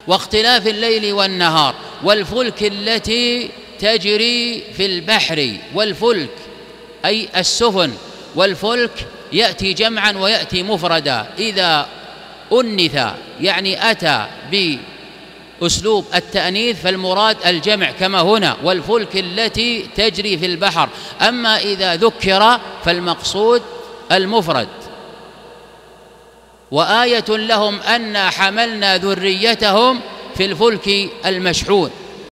واختلاف الليل والنهار، والفلك التي تجري في البحر. والفلك أي السفن، والفلك يأتي جمعا ويأتي مفردا. إذا أنث يعني أتى بأسلوب التأنيث فالمراد الجمع كما هنا، والفلك التي تجري في البحر. أما إذا ذكر فالمقصود المفرد. وآية لهم أنا حملنا ذريتهم في الفلك المشحون.